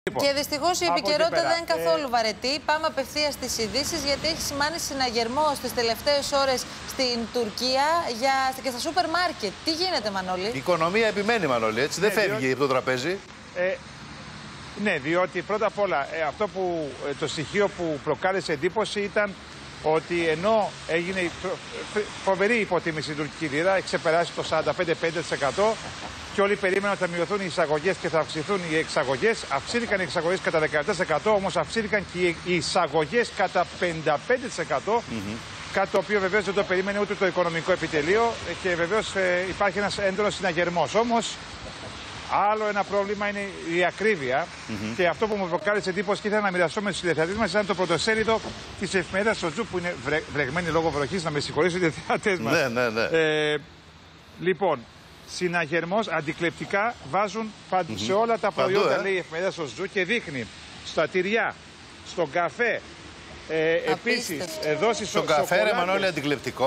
Και δυστυχώς η επικαιρότητα δεν είναι καθόλου βαρετή. Πάμε απευθείας στις ειδήσεις, γιατί έχει σημάνει συναγερμό στις τελευταίες ώρες στην Τουρκία και στα σούπερ μάρκετ. Τι γίνεται, Μανώλη? Η οικονομία επιμένει, Μανώλη, έτσι. Δεν φεύγει από το τραπέζι. Ναι, διότι πρώτα απ' όλα το στοιχείο που προκάλεσε εντύπωση ήταν ότι ενώ έγινε φοβερή υποτίμηση στην τουρκική λίρα, έχει ξεπεράσει το 45-50% και όλοι περίμεναν ότι θα μειωθούν οι εισαγωγές και θα αυξηθούν οι εξαγωγές. Αυξήθηκαν οι εξαγωγές κατά 17%, όμως αυξήθηκαν και οι εισαγωγές κατά 55%. Κάτι το οποίο βεβαίως δεν το περίμενε ούτε το οικονομικό επιτελείο και βεβαίως υπάρχει ένας έντονος συναγερμός. Όμως, άλλο ένα πρόβλημα είναι η ακρίβεια και αυτό που μου προκάλεσε εντύπωση και ήθελα να μοιραστώ με τους τηλεθεατές μας ήταν το πρωτοσέλιδο της εφημερίδας Σοτζού, που είναι βρεγμένη λόγω βροχής, να με συγχωρήσετε οι τηλεθεατές μας. Λοιπόν, συναγερμός, αντικλεπτικά βάζουν σε όλα τα προϊόντα, λέει η εφημερίδα Σοτζού, και δείχνει στα τυριά, στον καφέ. Επίσης, δώσεις στον καφέ, ρε Μανώλη, αντικλεπτικό.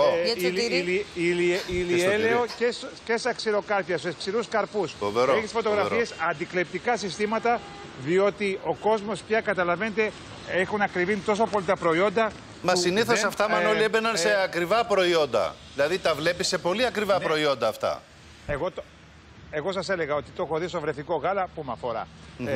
Ηλιέλαιο και στα ξηροκάρπια, στους ξηρούς καρπούς. Έχεις φωτογραφίες, αντικλεπτικά συστήματα, διότι ο κόσμος πια, καταλαβαίνετε, έχουν ακριβήνει τόσο πολύ τα προϊόντα. Μα συνήθως αυτά, Μανώλη, έμπαιναν σε ακριβά προϊόντα. Δηλαδή τα βλέπεις σε πολύ ακριβά προϊόντα αυτά. Εγώ σας έλεγα ότι το έχω δει στο βρεφικό γάλα, που με αφορά.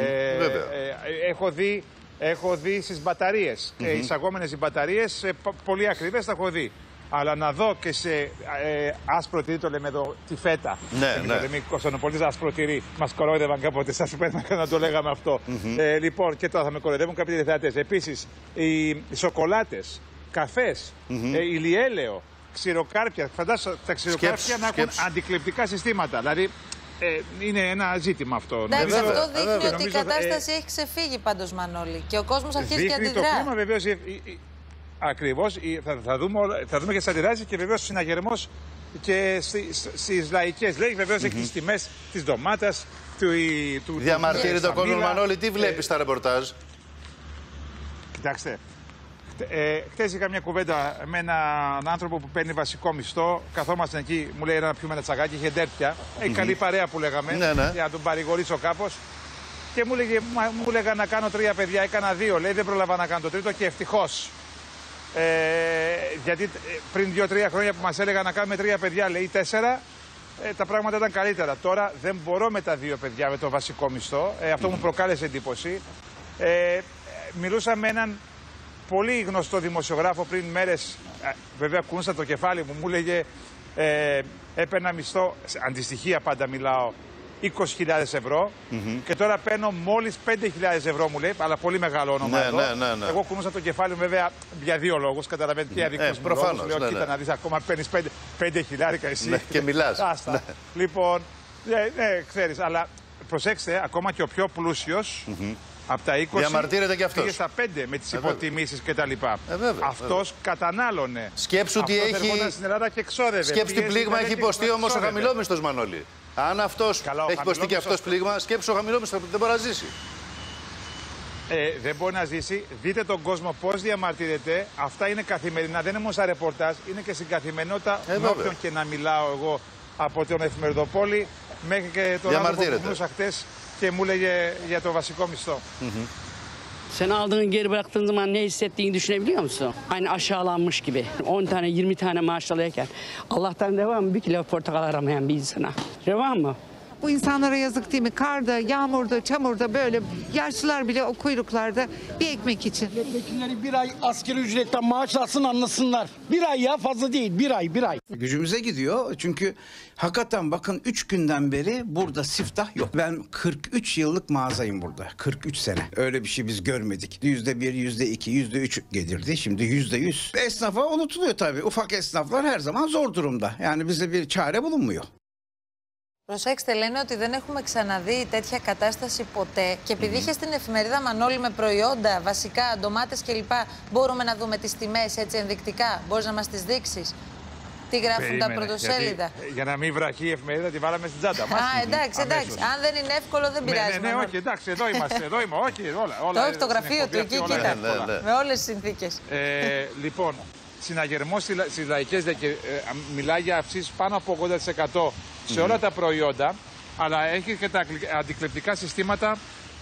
Έχω δει στις μπαταρίες, εισαγόμενες οι μπαταρίες, πολύ ακριβές τα έχω δει. Αλλά να δω και σε άσπρο τυρί, το λέμε εδώ, τη φέτα. Λέμε Κωνσταντινοπολίτης άσπρο τυρί. Μας κορόιδευαν κάποτε, σας είπα να το λέγαμε αυτό. Λοιπόν, και τώρα θα με κοροϊδεύουν κάποιοι τηλεθεατές. Επίσης, οι σοκολάτες, καφές, ηλιέλαιο, ξηροκάρπια. Φαντάζομαι τα ξηροκάρπια να έχουν αντικλεπτικά συστήματα. Δηλαδή, είναι ένα ζήτημα αυτό. Εντάξει, αυτό δείχνει ότι η κατάσταση έχει ξεφύγει πάντως, Μανώλη. Και ο κόσμος αρχίζει και αντιδρά. Το κλίμα βεβαίως. Ακριβώς. Θα δούμε και τις αντιδράσεις και βεβαίως ο συναγερμός και στις λαϊκές. Λέει βεβαίως έχει τις τιμές της ντομάτας, του. Διαμαρτύρεται ο κόσμος, Μανώλη, τι βλέπεις στα ρεπορτάζ? Κοιτάξτε. Χθες είχα μια κουβέντα με έναν άνθρωπο που παίρνει βασικό μισθό. Καθόμασταν εκεί, μου λέει να πιούμε ένα τσαγάκι, είχε ντέρπια. Καλή παρέα που λέγαμε, για να τον παρηγορήσω κάπως. Και μου έλεγα να κάνω 3 παιδιά, έκανα 2. Λέει δεν πρόλαβα να κάνω το τρίτο και ευτυχώς. Γιατί πριν 2-3 χρόνια που μας έλεγα να κάνουμε 3 παιδιά, λέει 4, τα πράγματα ήταν καλύτερα. Τώρα δεν μπορώ με τα 2 παιδιά με το βασικό μισθό. Αυτό μου προκάλεσε εντύπωση. Μιλούσα με έναν πολύ γνωστό δημοσιογράφο πριν μέρες, βέβαια κούνσα το κεφάλι μου έλεγε έπαιρνα μισθό, αντιστοιχεία πάντα μιλάω, 20.000 ευρώ και τώρα παίρνω μόλις 5.000 ευρώ, μου λέει, αλλά πολύ μεγάλο όνομα εδώ. Εγώ κούνσα το κεφάλι μου βέβαια για 2 λόγους, καταλαβαίνετε, τι αδικούς μου λόγους. Λέω, κοίτα να δεις, ακόμα παίρνεις 5.000 εσύ. Και μιλάς. Λοιπόν, ξέρεις, αλλά προσέξτε, ακόμα και ο πιο πλούσιος, από τα 20 διαμαρτύρεται και αυτός. Πήγε στα 5 με τις υποτιμήσεις κτλ. Αυτός κατανάλωνε. Σκέψου τι έχει. Στην Ελλάδα και εξόδευε. Σκέψου τι πλήγμα έχει υποστεί όμως ο χαμηλόμισθος, Μανώλη. Αν αυτός έχει υποστεί και αυτός πλήγμα, σκέψου ο χαμηλόμισθος δεν μπορεί να ζήσει. Δεν μπορεί να ζήσει. Δείτε τον κόσμο πώς διαμαρτύρεται. Αυτά είναι καθημερινά. Δεν είναι μόνο στα ρεπορτάζ, είναι και στην καθημερινότητα. Με όποιον και να μιλάω εγώ από τον Εφημεριδοπόλη μέχρι και τον άνθρωπο που μιλούσα χτες και μου έλεγε για το βασικό μισθό. Sen aldığını geri bıraktığın zaman ne hissettiğini düşünebiliyor musun? Aynı aşağılanmış gibi. 10 tane 20 tane maaş alırken. Allah'tan devam bir kilo portakal aramayan bir insana. Devam mı? Bu insanlara yazık değil mi? Karda, yağmurda, çamurda böyle yaşlılar bile o kuyruklarda bir ekmek için. Milletvekilleri bir ay asgari ücretten maaş alsın anlasınlar. Bir ay ya fazla değil. Bir ay. Gücümüze gidiyor çünkü hakikaten bakın 3 günden beri burada siftah yok. Ben 43 yıllık mağazayım burada. 43 sene. Öyle bir şey biz görmedik. %1, %2, %3 gelirdi. Şimdi %100. Esnafa unutuluyor tabii. Ufak esnaflar her zaman zor durumda. Yani bize bir çare bulunmuyor. Προσέξτε, λένε ότι δεν έχουμε ξαναδεί τέτοια κατάσταση ποτέ. Και επειδή είχε στην εφημερίδα, Μανώλη, με προϊόντα, βασικά, ντομάτες κλπ., μπορούμε να δούμε τις τιμές έτσι ενδεικτικά. Μπορείς να μας τις δείξεις? Τι γράφουν τα πρωτοσέλιδα? Για να μην βραχεί η εφημερίδα, τη βάλαμε στην τσάντα μας. Εντάξει. Αν δεν είναι εύκολο, δεν πειράζει. Ναι, όχι, εντάξει, εδώ είμαστε. Όχι, όλα. Το έχει το γραφείο του εκεί, κοίτα. Με όλες τις συνθήκες. Λοιπόν, συναγερμός στις λαϊκές μιλάει για αυξήσεις πάνω από 80% σε όλα τα προϊόντα, αλλά έχει και τα αντικλεπτικά συστήματα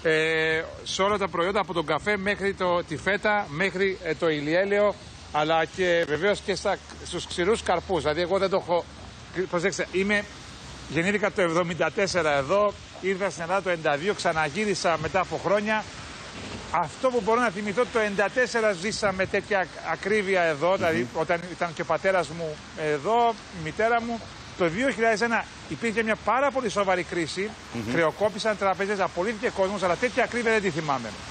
σε όλα τα προϊόντα, από τον καφέ μέχρι τη φέτα, μέχρι το ηλιέλαιο, αλλά και βεβαίως και στους ξηρούς καρπούς. Δηλαδή εγώ δεν το έχω... Προσέξτε, γεννήθηκα το 1974 εδώ, ήρθα στην Ελλάδα το 1992, ξαναγύρισα μετά από χρόνια. Αυτό που μπορώ να θυμηθώ, το 1994 ζήσα με τέτοια ακρίβεια εδώ, δηλαδή όταν ήταν και ο πατέρας μου εδώ, η μητέρα μου. Το 2001 υπήρχε μια πάρα πολύ σοβαρή κρίση, χρεοκόπησαν τραπέζες, απολύθηκε κόσμος, αλλά τέτοια ακρίβεια δεν τη θυμάμαι.